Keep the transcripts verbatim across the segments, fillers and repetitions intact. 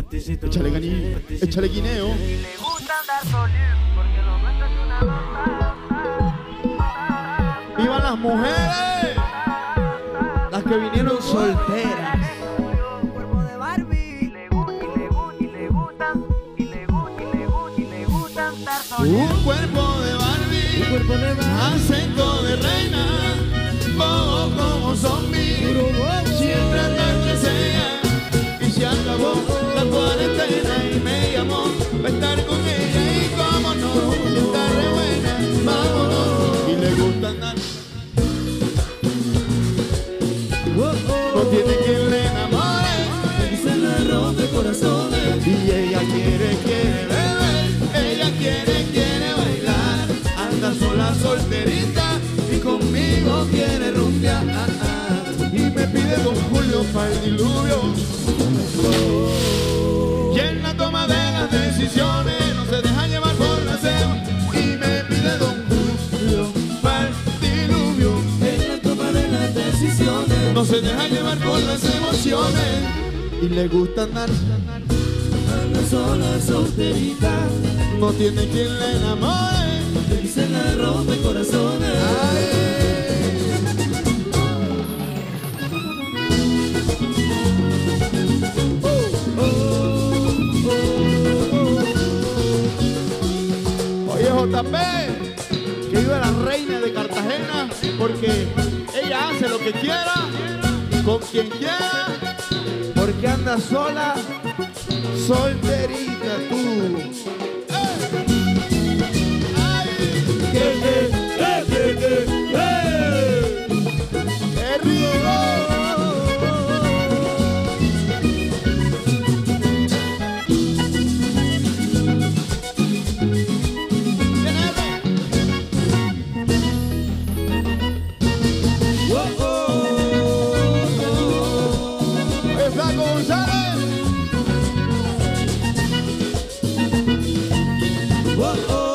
Échale ganí, échale guineo. Y le gusta andar solito porque lo nuestro es una nota. ¡Vivan las mujeres! Las que vinieron solteras. Cuerpo de Barbie. Y le gusta, y le gusta, y le gusta, y le gusta, y le gusta, y le gusta andar solito. Un cuerpo de Barbie, Un cuerpo de Barbie, acento de reina, bobo como zombie, siempre andan que sea. Y se acabó la cuarentena y me llamó para estar con ella y cómo no, si está re buena, vámonos. Y le gusta andar, no tiene quien le enamore, y se le rompe corazones. y ella quiere, quiere beber, ella quiere, quiere bailar, anda sola solterita y conmigo quiere rumbear, y me pide don Julio para el diluvio. Y en la toma de las decisiones no se deja llevar por la sed, y me pide don Julio para el diluvio. En la toma de las decisiones No se deja llevar por las emociones y le gusta andar, anda sola, solterita, no tiene quien le enamore. y se le rompe corazones. Ay. Oye, J P, que viva la reina de Cartagena, porque ella hace lo que quiera, con quien quiera, porque anda sola, solterita tú. ¡Eh! ¡Ay! ¡Eh, eh, eh, eh, eh, eh! ¡Qué rico! Oh, oh, ¡Oye, Flaco González! oh, oh, oh.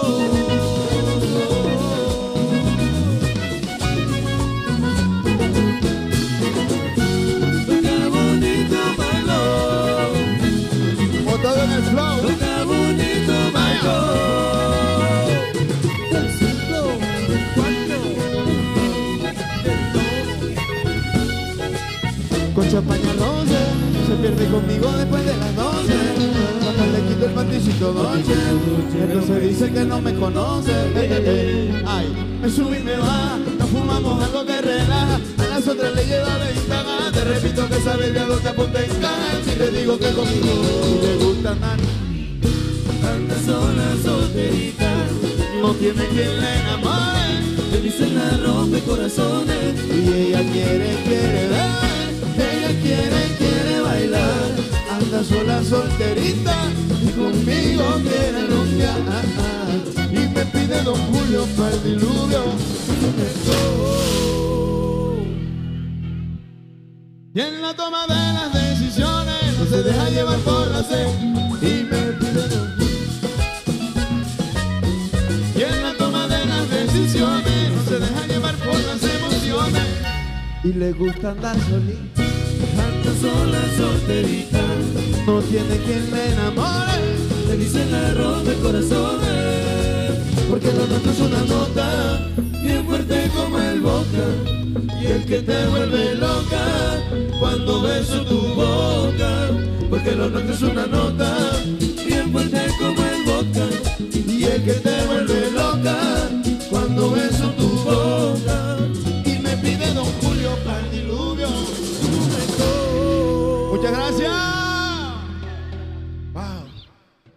Toca bonito bailó, Montado en el flow. toca bonito bailó. Del cinco, del cuatro, del dos. Con champaña rosa, se pierde conmigo después de las doce. Cuando le quito el panticito dolce, entonces dice que no me conoce. Eh, eh, eh. Ay, me sube y me baja, nos fumamos algo que relaja. A las otras le lleva ventaja. Te repito que esa baby a dos te apunta en cara. Si te digo que conmigo le gusta andar, Anda sola, solterita, no tiene quien le enamore. le dicen la rompe corazones. Y ella quiere, quiere ver, ella quiere, quiere bailar, anda sola solterita y conmigo quiere rumbear, y me pide don Julio para el diluvio. Y en la toma de las decisiones no se deja llevar por la sed, y me pide don Julio. Y en la toma de las decisiones no se deja llevar por las emociones. Y le gusta andar solita, Anda sola, solterita, no tiene quien le enamore, le dicen la rompe corazones. porque lo nuestro es una nota, Bien fuerte como el Boca, y el que te vuelve loca cuando beso tu boca, porque lo nuestro es una nota, bien fuerte como el Boca, y el que te vuelve loca cuando beso tu boca, y me pide don Julio para el diluvio. Muchas gracias.